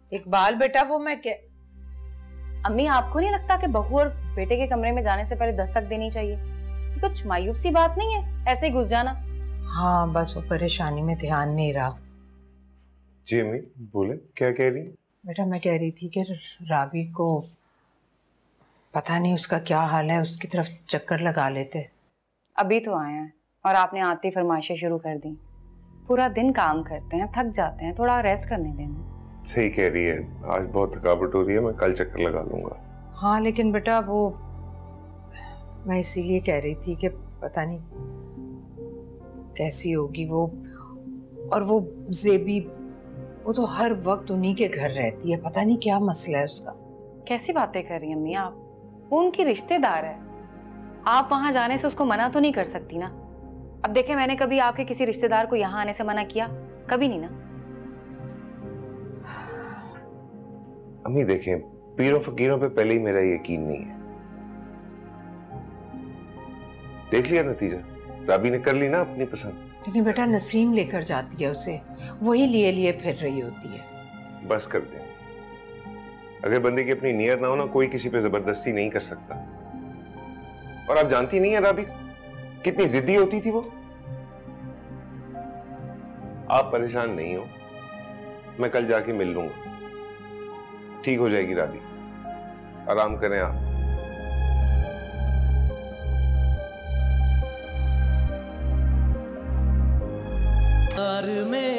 इकबाल बेटा, वो मैं क्या। अम्मी, आपको नहीं लगता कि बहू और बेटे के कमरे में जाने से पहले दस्तक देनी चाहिए? कुछ मायूस सी बात नहीं है ऐसे ही घुस जाना। हाँ, बस वो परेशानी में ध्यान नहीं रहा। जी अम्मी, बोले, क्या कह रही? बेटा मैं कह रही थी कि राबी को पता नहीं उसका क्या हाल है, उसकी तरफ चक्कर लगा लेते। अभी तो आए हैं और आपने आती फरमाइशें शुरू कर दी। पूरा दिन काम करते हैं, थक जाते हैं, थोड़ा रेस्ट करने देना। सही कह रही है, आज बहुत थकावट हो रही है, मैं कल चक्कर लगा लूंगा। हाँ लेकिन बेटा वो मैं इसीलिए कह रही थी कि पता नहीं कैसी होगी वो। और वो ज़ेबी, वो तो हर वक्त उन्हीं के घर रहती है, पता नहीं क्या मसला है उसका। कैसी बातें कर रही हैं अम्मी आप? वो उनकी रिश्तेदार है, आप वहां जाने से उसको मना तो नहीं कर सकती ना। अब देखें, मैंने कभी आपके किसी रिश्तेदार को यहाँ आने से मना किया? कभी नहीं ना। अम्मी देखें, पीरों फकीरों पे पहले ही मेरा यकीन नहीं है। देख लिया नतीजा, राबी ने कर ली ना अपनी पसंद। लेकिन बेटा नसीम लेकर जाती है उसे, वही लिए लिए फिर रही होती है। बस कर दे, अगर बंदे की अपनी नियत ना हो ना, कोई किसी पे जबरदस्ती नहीं कर सकता। और आप जानती नहीं है राबी कितनी जिद्दी होती थी वो। आप परेशान नहीं हो, मैं कल जाके मिल लूंगा, ठीक हो जाएगी राबी, आराम करें आप। में